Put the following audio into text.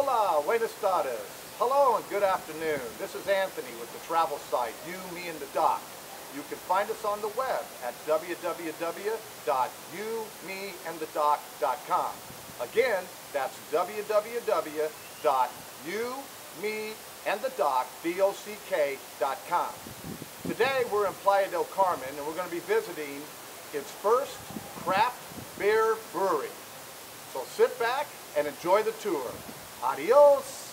Hola, buenas tardes. Hello and good afternoon. This is Anthony with the travel site You, Me, and the Doc. You can find us on the web at www.youmeandthedoc.com. Again, that's www.youmeandthedoc.com. Today we're in Playa del Carmen and we're going to be visiting its first craft beer brewery. So sit back and enjoy the tour. Adios!